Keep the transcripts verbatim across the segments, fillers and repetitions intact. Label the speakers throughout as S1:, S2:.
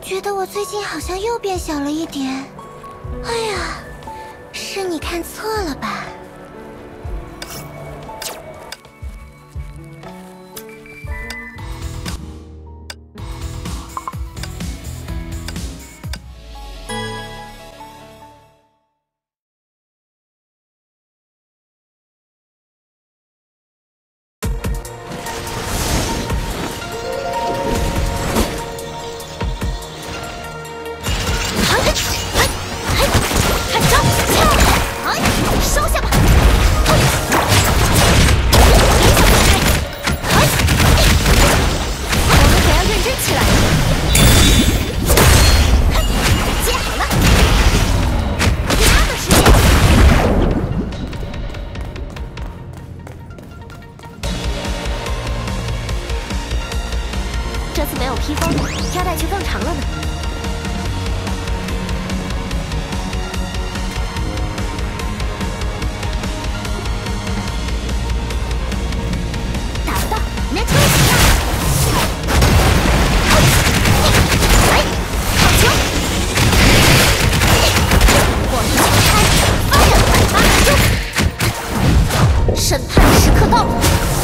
S1: 觉得我最近好像又变小了一点。哎呀，是你看错了吧？
S2: 这次没有披风，飘带却更长了呢。打不到 ，Network 来，好球！我一球开，发展八分钟，审判时刻到了。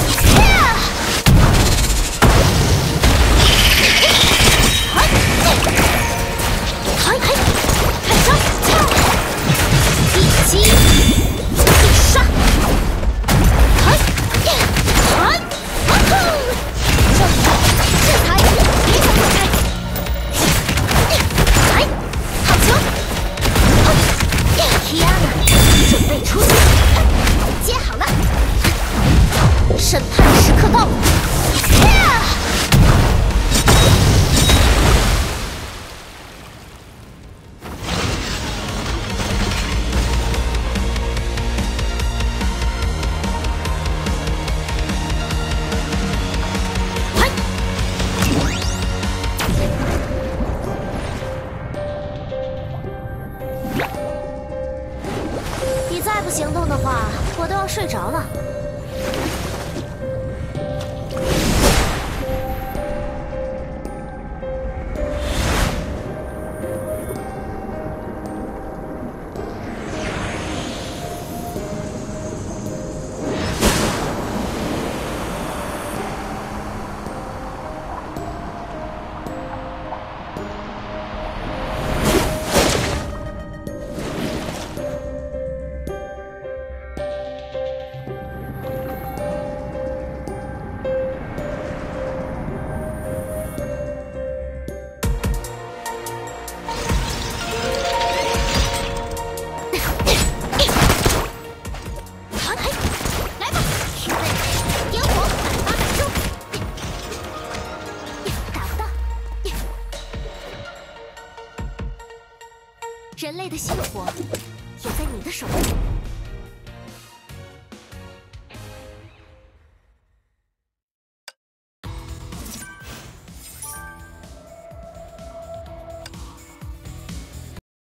S2: 审判时刻到了！你再不行动的话，我都要睡着了。 人类的星火也在你的手里。